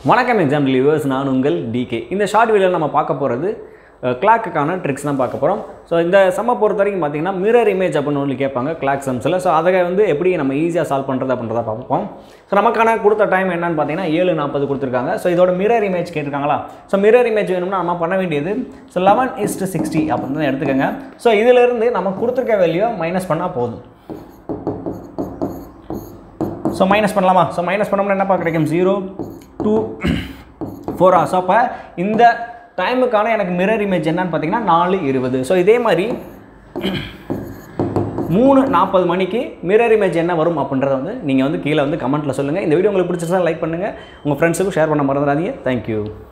வணக்கம் exam reviewers, நான் உங்கள் டிகே. இந்த ஷார்ட் வீடியோவில் நம்ம பார்க்க போகிறது கிளாக்குக்கான ட்ரிக்ஸ் தான் பார்க்க போகிறோம். ஸோ இந்த சம்மை பொறுத்த வரைக்கும் பார்த்தீங்கன்னா மிரர் இமேஜ் அப்படின்னு ஒன்று கேட்பாங்க கிளாக் சம்ஸில். ஸோ அதை வந்து எப்படி நம்ம ஈஸியாக சால்வ் பண்ணுறது அப்படின்றத பார்ப்போம். ஸோ நமக்கான கொடுத்த டைம் என்னன்னு பார்த்தீங்கன்னா 7:40 கொடுத்துருக்காங்க. ஸோ இதோட மிரர் இமேஜ் கேட்டிருக்காங்களா? ஸோ மிரர் இமேஜ் வேணும்னா நம்ம பண்ண வேண்டியது 11:60 அப்படின்னு தான் எடுத்துக்கோங்க. ஸோ இதிலிருந்து நம்ம கொடுத்துருக்க வேல்யூ மைனஸ் பண்ணால் போதும். ஸோ மைனஸ் பண்ணலாமா? ஸோ மைனஸ் பண்ணோம்னா என்னப்பா கிடைக்கும்? 0, 2, 4. ஸோ அப்போ இந்த டைமுக்கான எனக்கு மிரர் இமேஜ் என்னன்னு பார்த்தீங்கன்னா 4:20. ஸோ இதே மாதிரி 3:40 மணிக்கு மிரர் இமேஜ் என்ன வரும் அப்படின்றத வந்து நீங்கள் வந்து கீழே வந்து கமெண்ட்டில் சொல்லுங்கள். இந்த வீடியோ உங்களுக்கு பிடிச்சிருந்தா லைக் பண்ணுங்கள், உங்கள் ஃப்ரெண்ட்ஸுக்கும் ஷேர் பண்ண மறந்துடாதீங்க. தேங்க்யூ.